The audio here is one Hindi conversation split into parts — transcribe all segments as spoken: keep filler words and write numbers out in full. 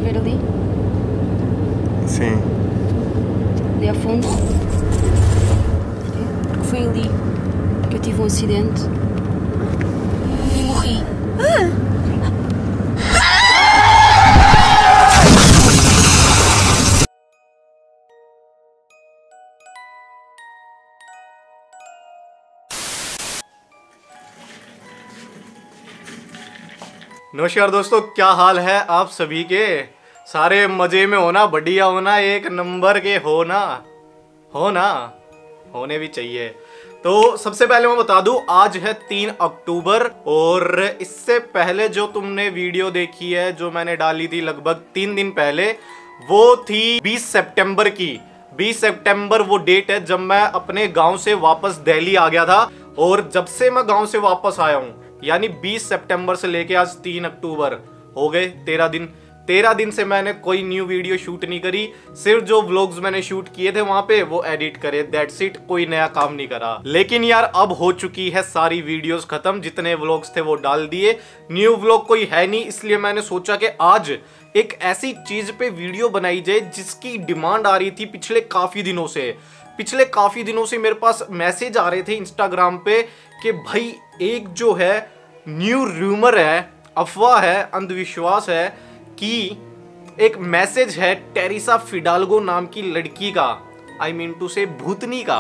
ver ali? Sim. Ali ao fundo? Porque foi ali que eu tive um acidente e morri. Ah! नमस्कार दोस्तों, क्या हाल है आप सभी के। सारे मजे में होना, बढ़िया होना, एक नंबर के होना होना होने भी चाहिए। तो सबसे पहले मैं बता दूं, आज है तीन अक्टूबर और इससे पहले जो तुमने वीडियो देखी है जो मैंने डाली थी लगभग तीन दिन पहले, वो थी बीस सितंबर की। बीस सितंबर वो डेट है जब मैं अपने गांव से वापस दिल्ली आ गया था। और जब से मैं गांव से वापस आया हूं, यानी बीस सितंबर से लेके आज तीन अक्टूबर हो गए तेरह दिन। तेरह दिन से मैंने कोई न्यू वीडियो शूट नहीं करी। सिर्फ जो व्लॉग्स मैंने शूट किए थे वहां पे वो एडिट करे, दैट्स इट। कोई नया काम नहीं करा। लेकिन यार अब हो चुकी है सारी वीडियोस खत्म, जितने व्लॉग्स थे वो डाल दिए। न्यू व्लॉग कोई है नहीं, इसलिए मैंने सोचा कि आज एक ऐसी चीज पे वीडियो बनाई जाए जिसकी डिमांड आ रही थी पिछले काफी दिनों से। पिछले काफी दिनों से मेरे पास मैसेज आ रहे थे इंस्टाग्राम पे कि भाई एक जो है न्यू रूमर है, अफवाह है, अंधविश्वास है कि एक मैसेज है टेरेसा फिडाल्गो नाम की लड़की का, आई मीन टू से भूतनी का।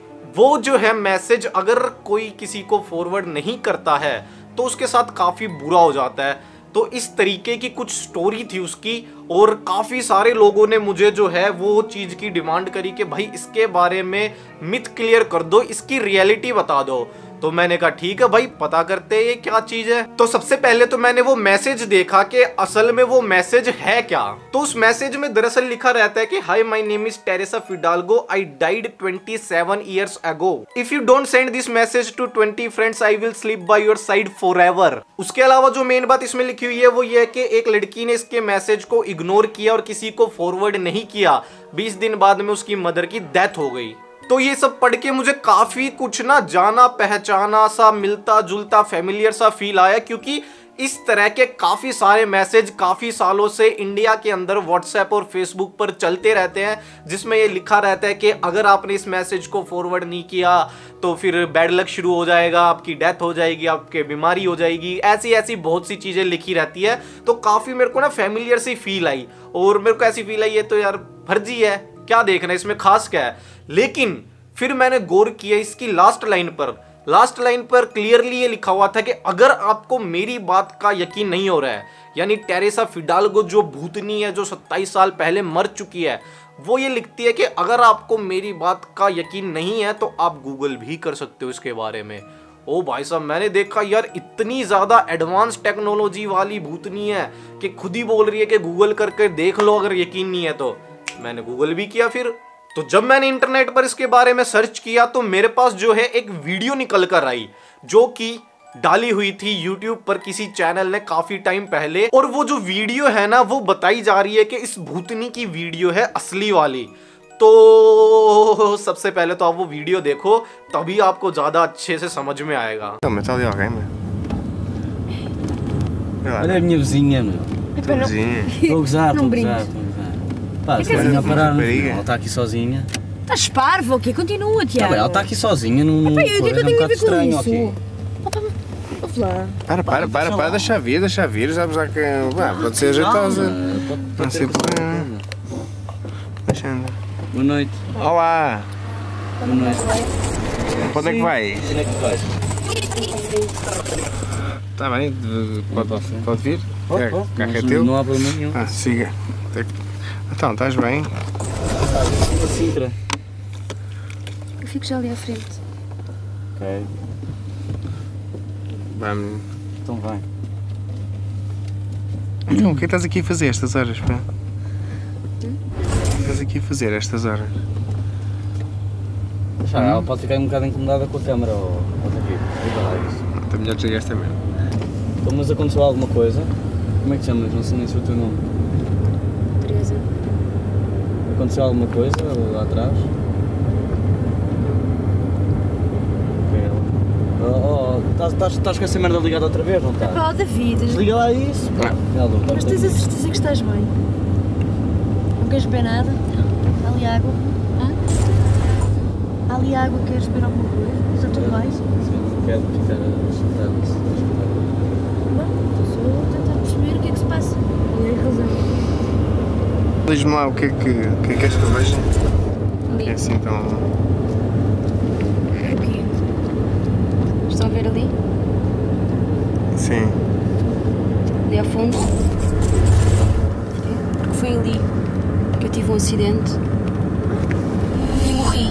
वो जो है मैसेज अगर कोई किसी को फॉरवर्ड नहीं करता है तो उसके साथ काफी बुरा हो जाता है। तो इस तरीके की कुछ स्टोरी थी उसकी और काफी सारे लोगों ने मुझे जो है वो चीज की डिमांड करी कि भाई इसके बारे में मिथ क्लियर कर दो, इसकी रियलिटी बता दो। तो मैंने कहा ठीक है भाई, पता करते हैं ये क्या चीज है। तो सबसे पहले तो मैंने वो मैसेज देखा कि असल में वो मैसेज है क्या। तो उस मैसेज में दरअसल लिखा रहता है कि hi my name is Teresa Fidalgo, I died twenty seven years ago, if you don't send this message to twenty friends I will sleep by your side forever. उसके अलावा जो मेन बात इसमें लिखी हुई है वो ये है कि एक लड़की ने इसके मैसेज को इग्नोर किया और किसी को फॉरवर्ड नहीं किया। बीस दिन बाद में उसकी मदर की डेथ हो गई। तो ये सब पढ़ के मुझे काफी कुछ ना जाना पहचाना सा, मिलता जुलता, फैमिलियर सा फील आया, क्योंकि इस तरह के काफी सारे मैसेज काफी सालों से इंडिया के अंदर व्हाट्सएप और फेसबुक पर चलते रहते हैं, जिसमें ये लिखा रहता है कि अगर आपने इस मैसेज को फॉरवर्ड नहीं किया तो फिर बैड लक शुरू हो जाएगा, आपकी डेथ हो जाएगी, आपके बीमारी हो जाएगी, ऐसी ऐसी बहुत सी चीजें लिखी रहती है। तो काफी मेरे को ना फैमिलियर सी फील आई और मेरे को ऐसी फील आई ये तो यार फर्जी है, क्या देखना इसमें खास क्या है। लेकिन फिर मैंने गौर किया इसकी लास्ट लाइन पर। लास्ट लाइन पर क्लियरली ये लिखा हुआ था कि अगर आपको मेरी बात का यकीन नहीं हो रहा है, यानी टेरेसा फिडाल्गो जो भूतनी है, जो सत्ताईस साल पहले मर चुकी है, वो ये लिखती है कि अगर आपको मेरी बात का यकीन नहीं है तो आप गूगल भी कर सकते हो इसके बारे में। ओ भाई साहब, मैंने देखा यार इतनी ज्यादा एडवांस टेक्नोलॉजी वाली भूतनी है कि खुद ही बोल रही है कि गूगल करके देख लो अगर यकीन नहीं है तो। मैंने गूगल भी किया। फिर तो जब मैंने इंटरनेट पर इसके बारे में सर्च किया तो मेरे पास जो है एक वीडियो निकल कर आई जो कि डाली हुई थी यूट्यूब पर किसी चैनल ने काफी टाइम पहले। और वो जो वीडियो है ना वो बताई जा रही है कि इस भूतनी की वीडियो है असली वाली। तो सबसे पहले तो आप वो वीडियो देखो, तभी आपको ज्यादा अच्छे से समझ में आएगा। Olha a minha vizinha, meu. Tua vizinha? Estou a gozar, estou a gozar, estou a gozar. Pá, se ela vinha parar, ela está aqui sozinha. Estás parvo, ok? Continua, Tiago. Tá bem, ela está aqui sozinha, não. Epá, e o que é que eu tenho a ver com isso? Ok. Opa, ouve lá. Para, para, para, para, deixa vir, deixa vir, sabes lá que ah, pode ser ajeitosa. Não sei problema. Deixa andar. Boa noite. Olá! Boa noite. Para onde é que vais? Onde é que vais? Está bem, pode, pode vir? Pode, É, pode. carro é teu? Não há problema nenhum. Ah, siga. Então, estás bem? Uma Sintra. Eu fico já ali à frente. Ok. Vamos. Então vai. Então, o que é que estás aqui a fazer estas horas, pá? O que estás aqui a fazer estas horas? Já, ela pode ficar um bocado incomodada com a câmera ou outra aqui. Fica lá isso. Está melhor desligar esta mesmo. Então, mas aconteceu alguma coisa? Como é que te chamas? Não sei nem se é o teu nome. Teresa. Aconteceu alguma coisa lá atrás? Ok. Oh, oh, Estás, estás, estás com essa merda ligada outra vez, não estás? Pá, David. Desliga lá isso. Mas tens a certeza que estás bem? Não queres beber nada? Há ali água? Hã? Há ali água, queres beber alguma coisa? Está tudo bem? Quero ficar a Bom, estou a tentar perceber o que é que se passa. E é razão. Diz-me lá o que é que, o que, é que és que eu vejo? Ali. É assim tão... O quê? Estão a ver ali? Sim. Ali ao fundo? Porque foi ali que eu tive um acidente e morri.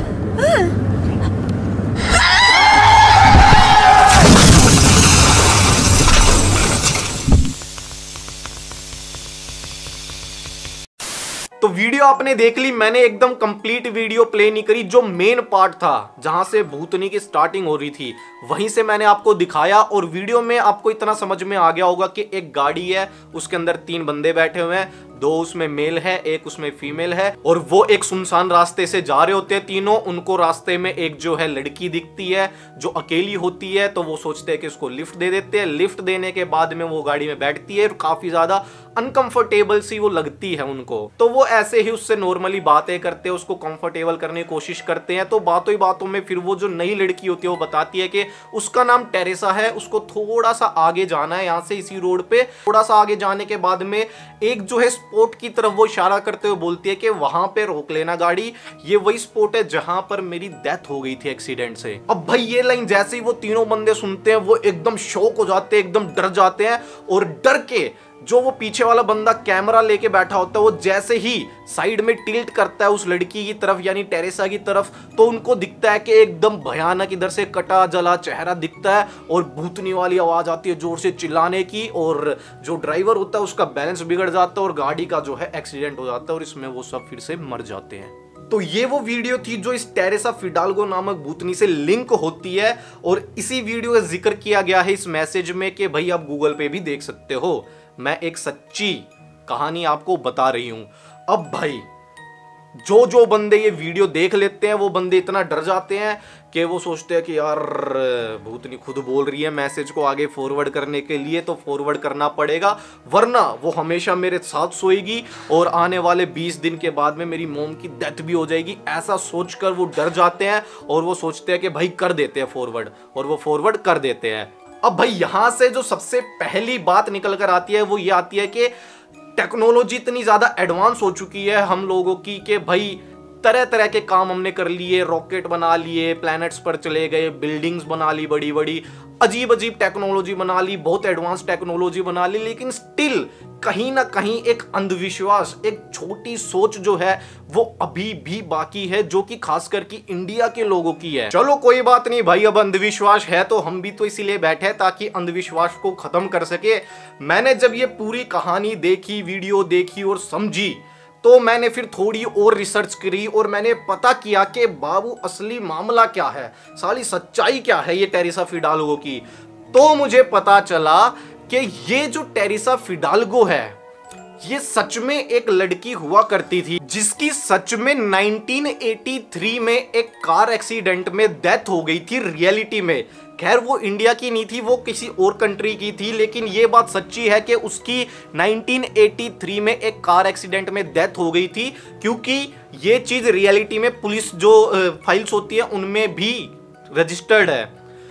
तो वीडियो आपने देख ली। मैंने एकदम कंप्लीट वीडियो प्ले नहीं करी। जो मेन पार्ट था जहां से भूतनी की स्टार्टिंग हो रही थी वहीं से मैंने आपको दिखाया, और वीडियो में आपको इतना समझ में आ गया होगा कि एक गाड़ी है, उसके अंदर तीन बंदे बैठे हुए हैं, दो उसमें मेल है, एक उसमें फीमेल है, और वो एक सुनसान रास्ते से जा रहे होते हैं तीनों। उनको रास्ते में एक जो है लड़की दिखती है जो अकेली होती है, तो वो सोचते हैं कि उसको लिफ्ट दे देते हैं। लिफ्ट देने के बाद में वो गाड़ी में बैठती है और काफी ज्यादा अनकंफर्टेबल सी वो लगती है उनको। तो वो ऐसे ही उससे नॉर्मली बातें करते हैं, उसको कंफर्टेबल करने की कोशिश करते हैं। तो बातों ही बातों में फिर वो जो नई लड़की होती है वो बताती है कि उसका नाम टेरेसा है, उसको थोड़ा सा आगे जाना है यहाँ से, इसी रोड पे थोड़ा सा आगे जाने के बाद में एक जो है स्पॉट की तरफ वो इशारा करते हुए बोलती है कि वहां पे रोक लेना गाड़ी, ये वही स्पॉट है जहां पर मेरी डेथ हो गई थी एक्सीडेंट से। अब भाई ये लाइन जैसे ही वो तीनों बंदे सुनते हैं वो एकदम शॉक हो जाते हैं, एकदम डर जाते हैं, और डर के जो वो पीछे वाला बंदा कैमरा लेके बैठा होता है वो जैसे ही साइड में टिल्ट करता है उस लड़की की तरफ यानी टेरेसा की तरफ, तो उनको दिखता है कि एकदम भयानक इधर से कटा जला चेहरा दिखता है और भूतनी वाली आवाज आती है जोर से चिल्लाने की, और जो ड्राइवर होता है उसका बैलेंस बिगड़ जाता है और गाड़ी का जो है एक्सीडेंट हो जाता है और इसमें वो सब फिर से मर जाते हैं। तो ये वो वीडियो थी जो इस टेरेसा फिडाल्गो नामक भूतनी से लिंक होती है, और इसी वीडियो का जिक्र किया गया है इस मैसेज में कि भाई आप गूगल पे भी देख सकते हो। मैं एक सच्ची कहानी आपको बता रही हूं। अब भाई जो जो बंदे ये वीडियो देख लेते हैं वो बंदे इतना डर जाते हैं कि वो सोचते हैं कि यार भूतनी खुद बोल रही है मैसेज को आगे फॉरवर्ड करने के लिए, तो फॉरवर्ड करना पड़ेगा वरना वो हमेशा मेरे साथ सोएगी और आने वाले बीस दिन के बाद में मेरी मोम की डेथ भी हो जाएगी। ऐसा सोचकर वो डर जाते हैं और वो सोचते हैं कि भाई कर देते हैं फॉरवर्ड, और वो फॉरवर्ड कर देते हैं। अब भाई यहां से जो सबसे पहली बात निकल कर आती है वो ये आती है कि टेक्नोलॉजी इतनी ज्यादा एडवांस हो चुकी है हम लोगों की कि भाई तरह तरह के काम हमने कर लिए, रॉकेट बना लिए, प्लैनेट्स पर चले गए, बिल्डिंग्स बना ली बड़ी बड़ी, अजीब अजीब टेक्नोलॉजी बना ली, बहुत एडवांस टेक्नोलॉजी बना ली, लेकिन स्टिल कहीं ना कहीं एक अंधविश्वास, एक छोटी सोच जो है वो अभी भी बाकी है, जो कि खासकर की इंडिया के लोगों की है। चलो कोई बात नहीं भाई, अब अंधविश्वास है तो हम भी तो इसीलिए बैठे ताकि अंधविश्वास को खत्म कर सके। मैंने जब ये पूरी कहानी देखी, वीडियो देखी और समझी, तो मैंने फिर थोड़ी और रिसर्च करी और मैंने पता किया कि बाबू असली मामला क्या है, साली सच्चाई क्या है ये टेरेसा फिडाल्गो की। तो मुझे पता चला कि ये जो टेरेसा फिडाल्गो है ये सच में एक लड़की हुआ करती थी जिसकी सच में नाइनटीन एटी थ्री में एक कार एक्सीडेंट में डेथ हो गई थी रियलिटी में। खैर वो इंडिया की नहीं थी, वो किसी और कंट्री की थी, लेकिन ये बात सच्ची है कि उसकी नाइनटीन एटी थ्री में एक कार एक्सीडेंट में डेथ हो गई थी, क्योंकि ये चीज रियलिटी में पुलिस जो फाइल्स होती है उनमें भी रजिस्टर्ड है।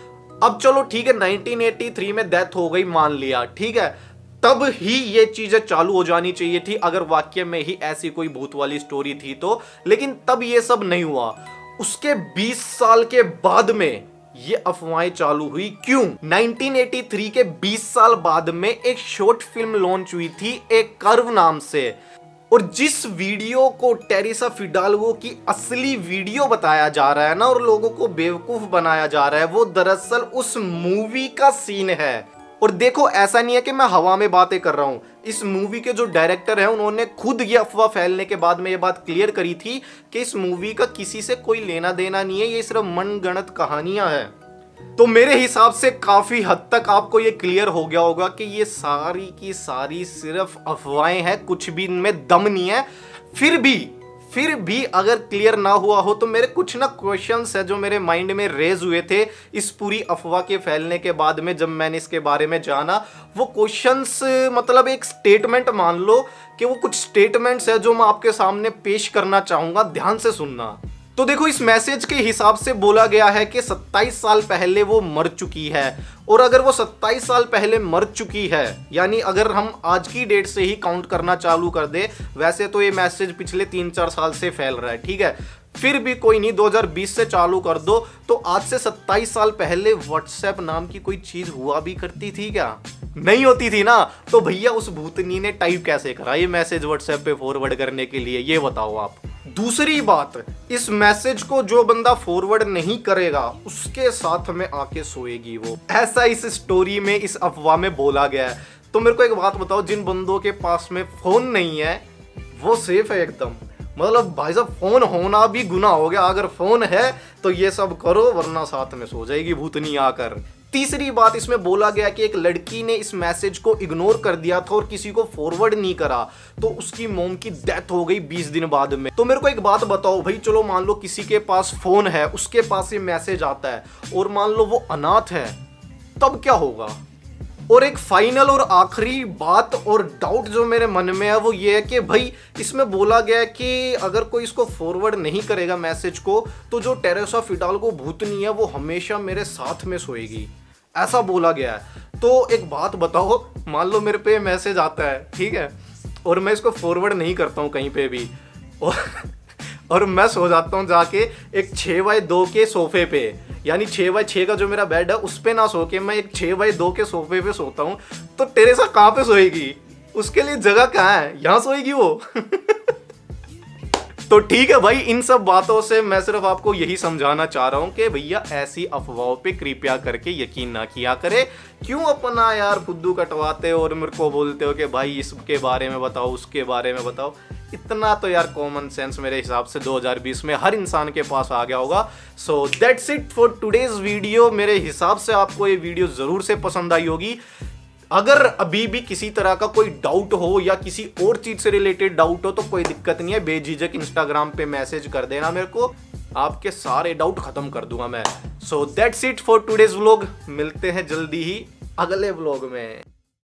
अब चलो ठीक है, नाइनटीन एटी थ्री में डेथ हो गई मान लिया, ठीक है, तब ही ये चीजें चालू हो जानी चाहिए थी अगर वाकई में ही ऐसी कोई भूत वाली स्टोरी थी तो, लेकिन तब ये सब नहीं हुआ। उसके बीस साल के बाद में ये अफवाहें चालू हुई। क्यों? नाइनटीन एटी थ्री के बीस साल बाद में एक शॉर्ट फिल्म लॉन्च हुई थी एक कर्व नाम से, और जिस वीडियो को टेरेसा फिडाल्गो की असली वीडियो बताया जा रहा है ना और लोगों को बेवकूफ बनाया जा रहा है, वो दरअसल उस मूवी का सीन है। और देखो ऐसा नहीं है कि मैं हवा में बातें कर रहा हूं, इस मूवी के जो डायरेक्टर हैं उन्होंने खुद ये अफवाह फैलने के बाद में ये बात क्लियर करी थी कि इस मूवी का किसी से कोई लेना देना नहीं है, ये सिर्फ मनगढ़ंत कहानियां हैं। तो मेरे हिसाब से काफी हद तक आपको ये क्लियर हो गया होगा कि ये सारी की सारी सिर्फ अफवाहें हैं, कुछ भी इनमें दम नहीं है। फिर भी फिर भी अगर क्लियर ना हुआ हो तो मेरे कुछ ना क्वेश्चंस है जो मेरे माइंड में रेज हुए थे इस पूरी अफवाह के फैलने के बाद में, जब मैंने इसके बारे में जाना। वो क्वेश्चंस मतलब एक स्टेटमेंट मान लो कि वो कुछ स्टेटमेंट्स है जो मैं आपके सामने पेश करना चाहूंगा, ध्यान से सुनना। तो देखो, इस मैसेज के हिसाब से बोला गया है कि सत्ताईस साल पहले वो मर चुकी है, और अगर वो सत्ताईस साल पहले मर चुकी है, यानी अगर हम आज की डेट से ही काउंट करना चालू कर दे, वैसे तो ये मैसेज पिछले तीन चार साल से फैल रहा है, ठीक है, फिर भी कोई नहीं, दो हज़ार बीस से चालू कर दो, तो आज से सत्ताईस साल पहले व्हाट्सएप नाम की कोई चीज हुआ भी करती थी क्या? नहीं होती थी ना। तो भैया उस भूतनी ने टाइप कैसे करा ये मैसेज व्हाट्सएप पे फॉरवर्ड करने के लिए, ये बताओ आप। दूसरी बात, इस मैसेज को जो बंदा फॉरवर्ड नहीं करेगा उसके साथ में आके सोएगी वो, ऐसा इस स्टोरी में, इस अफवाह में बोला गया है। तो मेरे को एक बात बताओ, जिन बंदों के पास में फोन नहीं है वो सेफ है एकदम? मतलब भाई साहब, फोन होना भी गुनाह हो गया, अगर फोन है तो ये सब करो, वरना साथ में सो जाएगी भूतनी आकर। तीसरी बात, इसमें बोला गया कि एक लड़की ने इस मैसेज को इग्नोर कर दिया था और किसी को फॉरवर्ड नहीं करा, तो उसकी मॉम की डेथ हो गई बीस दिन बाद में। तो मेरे को एक बात बताओ भाई, चलो मान लो किसी के पास फोन है, उसके पास ये मैसेज आता है, और मान लो वो अनाथ है, तब क्या होगा? और एक फाइनल और आखिरी बात और डाउट जो मेरे मन में है वो ये है कि भाई इसमें बोला गया है कि अगर कोई इसको फॉरवर्ड नहीं करेगा मैसेज को, तो जो टेरेसा फिडाल्गो भूतनी है वो हमेशा मेरे साथ में सोएगी, ऐसा बोला गया है। तो एक बात बताओ, मान लो मेरे पे मैसेज आता है, ठीक है, और मैं इसको फॉरवर्ड नहीं करता हूँ कहीं पे भी, और और मैं सो जाता हूँ जाके एक छः बाई दो के सोफे पे, यानी छः बाई छः का जो मेरा बेड है उस पे ना सो के मैं एक छः बाई दो के सोफे पे सोता हूँ, तो टेरेसा कहाँ पे सोएगी? उसके लिए जगह कहाँ है? यहाँ सोएगी वो। तो ठीक है भाई, इन सब बातों से मैं सिर्फ आपको यही समझाना चाह रहा हूँ कि भैया ऐसी अफवाहों पे कृपया करके यकीन ना किया करे। क्यों अपना यार खुद्दू कटवाते हो और मेरे को बोलते हो कि भाई इसके बारे में बताओ, उसके बारे में बताओ। इतना तो यार कॉमन सेंस मेरे हिसाब से दो हज़ार बीस में हर इंसान के पास आ गया होगा। So that's it for today's video. मेरे हिसाब से आपको ये वीडियो जरूर से पसंद आई होगी। अगर अभी भी किसी तरह का कोई डाउट हो या किसी और चीज से रिलेटेड डाउट हो तो कोई दिक्कत नहीं है, बेझिझक इंस्टाग्राम पे मैसेज कर देना मेरे को, आपके सारे डाउट खत्म कर दूंगा मैं। So that's it for today's vlog. मिलते हैं जल्दी ही अगले व्लॉग में।